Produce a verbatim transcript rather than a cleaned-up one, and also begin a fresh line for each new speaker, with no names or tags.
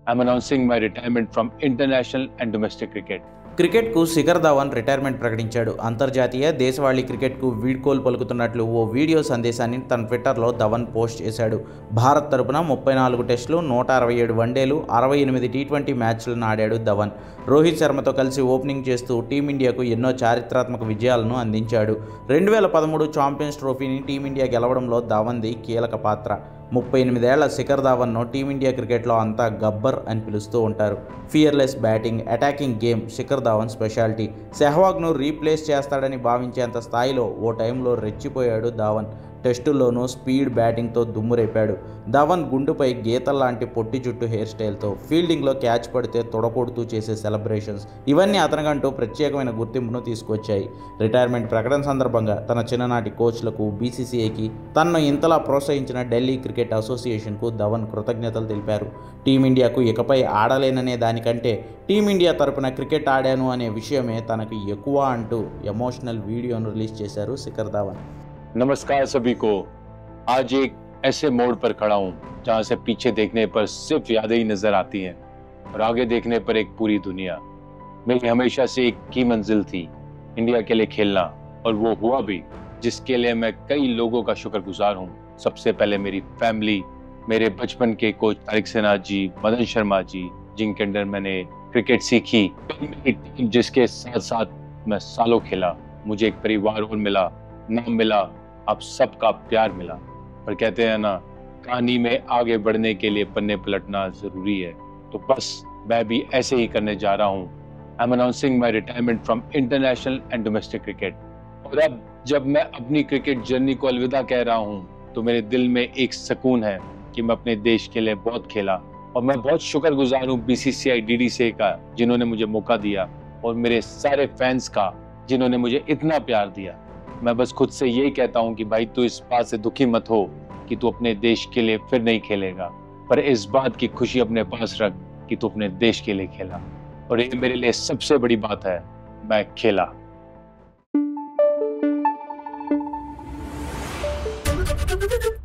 I'm announcing my retirement from international and domestic cricket.
క్రికెట్కు Shikhar Dhawan retirement ప్రకటించాడు. అంతర్జాతీయ దేశవాళీ క్రికెట్కు వీడ్కోలు పలుకుతున్నట్లు ఓ వీడియో సందేశాన్ని తన ట్విట్టర్లో ధవన్ పోస్ట్ చేశాడు. భారత్ తరపున ముప్పై నాలుగు టెస్టులు, నూట అరవై ఏడు వన్డేలు, అరవై ఎనిమిది టీ ట్వంటీ మ్యాచ్లను ఆడాడు ధవన్. రోహిత్ శర్మతో కలిసి ఓపెనింగ్ చేస్తూ టీమిండియాకు ఎన్నో చారిత్రాత్మక విజయాలను అందించాడు. రెండు వేల పదమూడు ఛాంపియన్స్ ట్రోఫీని టీమిండియా గెలవడంలో ధవన్ది కీలక పాత్ర. ముప్పై ఎనిమిదేళ్ల శిఖర్ ధవన్ను టీమిండియా క్రికెట్లో అంతా గబ్బర్ అని పిలుస్తూ ఉంటారు. Fearless batting, attacking game Shikhar Dhawan speciality. సెహ్వాగ్ను రీప్లేస్ చేస్తాడని భావించేంత స్థాయిలో ఓ టైంలో రెచ్చిపోయాడు ధవన్. టెస్టుల్లోనూ స్పీడ్ బ్యాటింగ్తో దుమ్మురేపాడు. ధవన్ గుండుపై గీతల్లాంటి పొట్టి జుట్టు హెయిర్ స్టైల్తో ఫీల్డింగ్లో క్యాచ్ పడితే తొడకొడుతూ చేసే సెలబ్రేషన్స్ ఇవన్నీ అతనికంటూ ప్రత్యేకమైన గుర్తింపును తీసుకొచ్చాయి. రిటైర్మెంట్ ప్రకటన సందర్భంగా తన చిన్ననాటి కోచ్లకు, బీసీసీఐకి, తనను ఇంతలా ప్రోత్సహించిన ఢిల్లీ క్రికెట్ అసోసియేషన్కు ధవన్ కృతజ్ఞతలు తెలిపారు. టీమిండియాకు ఇకపై ఆడలేననే దానికంటే టీమిండియా తరపున క్రికెట్ ఆడాను అనే విషయమే తనకు ఎక్కువ అంటూ ఎమోషనల్ వీడియోను రిలీజ్ చేశారు శిఖర్ ధవన్.
नमस्कार सभी को। आज एक ऐसे मोड़ पर खड़ा हूँ जहाँ से पीछे देखने पर सिर्फ यादें ही नजर आती हैं और आगे देखने पर एक पूरी दुनिया। मेरी हमेशा से एक की मंजिल थी, इंडिया के लिए खेलना, और वो हुआ भी, जिसके लिए मैं कई लोगों का शुक्रगुजार हूँ। सबसे पहले मेरी फैमिली, मेरे बचपन के कोच तारिक सेनाथ जी, मदन शर्मा जी, जिनके अंडर मैंने क्रिकेट सीखी, मेरी टीम जिसके साथ साथ मैं सालों खेला। मुझे एक परिवार और मिला, नाम मिला, आप सबका प्यार मिला। पर कहते हैं ना, कहानी में आगे बढ़ने के लिए पन्ने पलटना जरूरी है, तो बस मैं भी ऐसे ही करने जा रहा हूँ। I am announcing my retirement from international and domestic cricket. और अब जब मैं अपनी क्रिकेट जर्नी को अलविदा कह रहा हूँ तो मेरे दिल में एक सुकून है कि मैं अपने देश के लिए बहुत खेला, और मैं बहुत शुक्रगुजार हूँ बीसीसीआई, डीडीसीए का, जिन्होंने मुझे मौका दिया, और मेरे सारे फैंस का, जिन्होंने मुझे इतना प्यार दिया। मैं बस खुद से यही कहता हूँ कि भाई, तू इस बात से दुखी मत हो कि तू अपने देश के लिए फिर नहीं खेलेगा, पर इस बात की खुशी अपने पास रख कि तू अपने देश के लिए खेला। और ये मेरे लिए सबसे बड़ी बात है, मैं खेला।